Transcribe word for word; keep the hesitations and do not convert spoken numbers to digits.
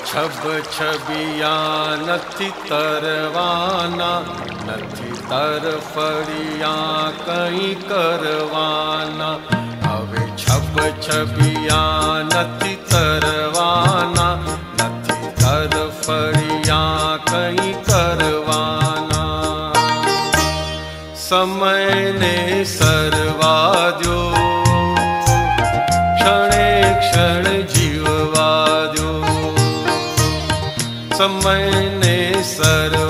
છબ છબિયા નથી તરવાના, નથી તરફડિયા કંઈ કરવાના. હવે છબ છબિયા નથી તરવાના, નથી તરફડિયા કંઈ કરવાના. સમયને સરવા દો, ક્ષણે ક્ષણ જીવવા દો. સમયને સર